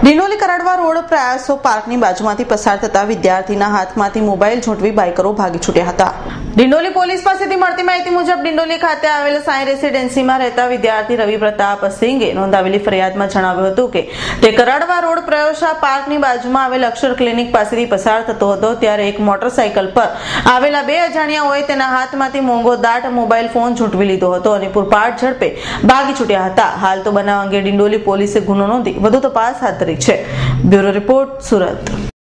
Dindoli Karadva road પ્રયાસો પાર્કની બાજુમાંથી પસાર થતા વિદ્યાર્થીના હાથમાંથી મોબાઈલ ઝૂંટવી બાઇકરો ભાગી છૂટ્યા હતા. ડિંડોલી પોલીસ પાસેથી મળતી માહિતી મુજબ ડિંડોલી ખાતે આવેલ સાઈ રેસીડેન્સીમાં રહેતા વિદ્યાર્થી રવિ પ્રતાપ સિંઘે નોંધાવેલી ફરિયાદમાં જણાવ્યું હતું કે તે કરાડવા રોડ પ્રયોશા પાર્કની બાજુમાં આવેલ અક્ષર ક્લિનિક પાસેથી પસાર થતો હતો ત્યારે એક મોટરસાઇકલ પર આવેલા બે અજાણ્યાઓએ તેના હાથમાંથી મોંઘો દાટ મોબાઈલ ફોન ઝૂંટવી લીધો હતો અને પૂરપાટ ઝડપે ભાગી છૂટ્યા હતા. હાલ તો બનાવ અંગે ડિંડોલી પોલીસે ગુનો નોંધી વધુ તપાસ હાથ ધરી છે. Bureau report, Surat.